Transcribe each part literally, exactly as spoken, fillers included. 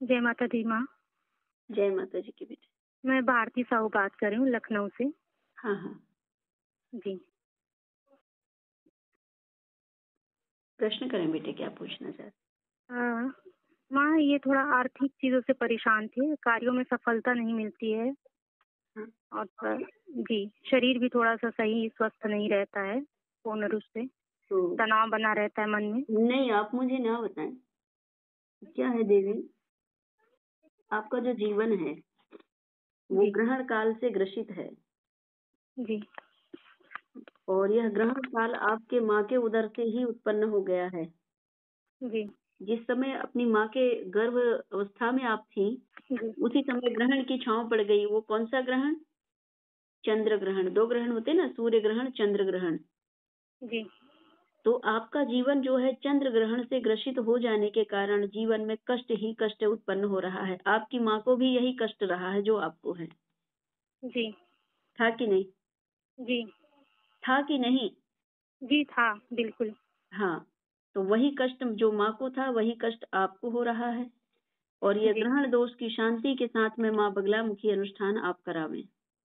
जय माता दी माँ। जय माता जी की बेटे। मैं भारती साहू बात कर रही हूँ लखनऊ से। हाँ हाँ, जी। प्रश्न करें बेटे, क्या पूछना चाहते? हाँ, माँ ये थोड़ा आर्थिक चीजों से परेशान थे, कार्यों में सफलता नहीं मिलती है हाँ। और थोड़ा- जी, शरीर भी थोड़ा सा सही स्वस्थ नहीं रहता है, पूर्ण रूप से तो तनाव बना रहता है मन में। नहीं, आप मुझे ना बताएं क्या है देवी। आपका जो जीवन है वो जी ग्रहण काल से ग्रसित है जी और यह ग्रहण काल आपके माँ के उदर से ही उत्पन्न हो गया है। जी जिस समय अपनी माँ के गर्भ अवस्था में आप थी जी उसी समय ग्रहण की छांव पड़ गई। वो कौन सा ग्रहण? चंद्र ग्रहण। दो ग्रहण होते ना, सूर्य ग्रहण, चंद्र ग्रहण। जी तो आपका जीवन जो है चंद्र ग्रहण से ग्रसित हो जाने के कारण जीवन में कष्ट ही कष्ट उत्पन्न हो रहा है। आपकी माँ को भी यही कष्ट रहा है जो आपको है। जी था कि नहीं? जी था कि नहीं? जी था, बिल्कुल। हाँ, तो वही कष्ट जो माँ को था वही कष्ट आपको हो रहा है। और ये जी ग्रहण दोष की शांति के साथ में माँ बगलामुखी अनुष्ठान आप करावें,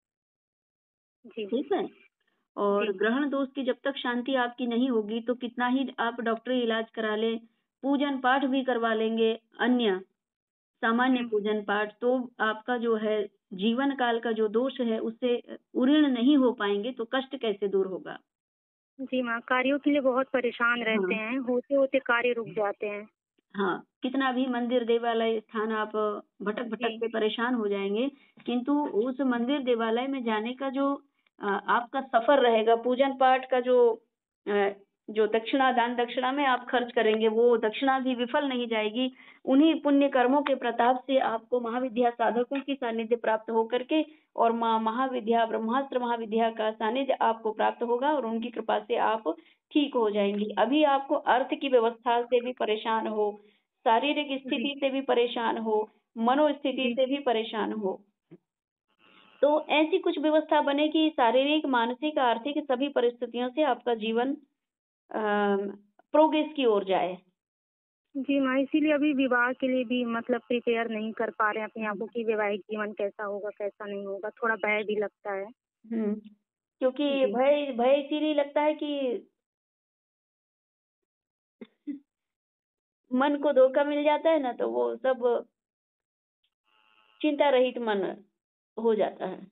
जी ठीक है? और जी ग्रहण दोष की जब तक शांति आपकी नहीं होगी तो कितना ही आप डॉक्टरी इलाज करा लें, पूजन पाठ भी करवा लेंगे, अन्य सामान्य हम्म, पूजन पाठ, तो आपका जो है जीवन काल का जो दोष है उससे उऋण नहीं हो पाएंगे, तो कष्ट कैसे दूर होगा? जी माँ, कार्यों के लिए बहुत परेशान रहते हाँ हैं, होते होते कार्य रुक जाते हैं। हाँ, कितना भी मंदिर देवालय स्थान आप भटक भटक जी के परेशान हो जाएंगे, किंतु उस मंदिर देवालय में जाने का जो अ, आपका सफर रहेगा, पूजन पाठ का जो अ, जो दक्षिणा, दान दक्षिणा में आप खर्च करेंगे, वो दक्षिणा भी विफल नहीं जाएगी। उन्हीं पुण्य कर्मों के प्रताप से आपको महाविद्या साधकों की सानिध्य प्राप्त होकर के और माँ महाविद्या, ब्रह्मास्त्र महाविद्या का सानिध्य आपको प्राप्त होगा और उनकी कृपा से आप ठीक हो जाएंगी। अभी आपको अर्थ की व्यवस्था से भी परेशान हो, शारीरिक जी स्थिति से भी परेशान हो, मनोस्थिति जी से भी परेशान हो, तो ऐसी कुछ व्यवस्था बने कि शारीरिक, मानसिक, आर्थिक सभी परिस्थितियों से आपका जीवन प्रोग्रेस की ओर जाए। जी माँ, इसीलिए अभी विवाह के लिए भी मतलब प्रिपेयर नहीं कर पा रहे हैं अपने आप को कि वैवाहिक जीवन कैसा होगा कैसा नहीं होगा, थोड़ा भय भी लगता है। हम्म, क्योंकि जी भय भय इसीलिए लगता है कि मन को धोखा मिल जाता है ना, तो वो सब चिंता रहित मन हो जाता है।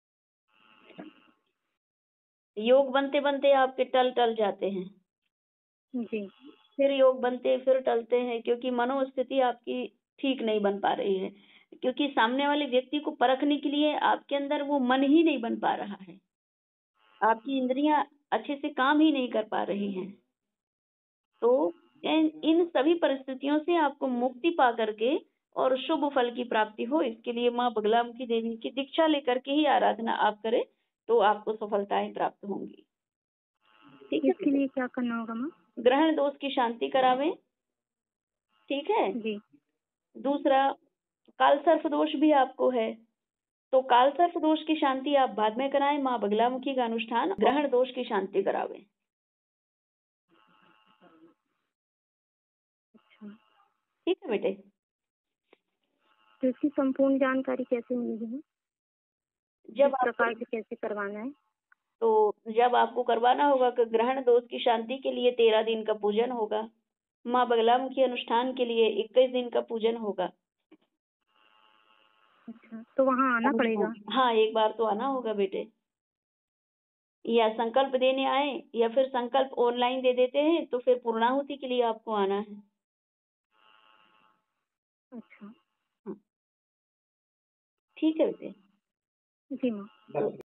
योग बनते बनते आपके टल टल जाते हैं, जी फिर योग बनते फिर टलते हैं, क्योंकि मनोस्थिति आपकी ठीक नहीं बन पा रही है। क्योंकि सामने वाले व्यक्ति को परखने के लिए आपके अंदर वो मन ही नहीं बन पा रहा है, आपकी इंद्रियां अच्छे से काम ही नहीं कर पा रही हैं। तो इन इन सभी परिस्थितियों से आपको मुक्ति पा करके और शुभ फल की प्राप्ति हो, इसके लिए माँ बगलामुखी देवी की दीक्षा लेकर के ही आराधना आप करें, तो आपको सफलताएं प्राप्त होंगी। ठीक है इसके बेटे? लिए क्या करना होगा माँ? ग्रहण दोष की शांति करावें, ठीक है? जी दूसरा, काल सर्प दोष भी आपको है, तो काल सर्प दोष की शांति आप बाद में कराएं, माँ बगलामुखी का अनुष्ठान ग्रहण दोष की शांति करावें। अच्छा, ठीक है बेटे? तो इसकी संपूर्ण जानकारी कैसे मिलेगी माँ? जब किस आप प्रकार से कैसे करवाना है? तो जब आपको करवाना होगा कि ग्रहण दोष की शांति के लिए तेरह दिन का पूजन होगा, माँ बगलामुखी अनुष्ठान के लिए इक्कीस दिन का पूजन होगा। अच्छा, तो वहाँ आना पड़ेगा? हाँ, एक बार तो आना होगा बेटे, या संकल्प देने आए या फिर संकल्प ऑनलाइन दे देते हैं, तो फिर पूर्णाहुति के लिए आपको आना है। अच्छा, हाँ, ठीक है बेटे? जी माँ। तो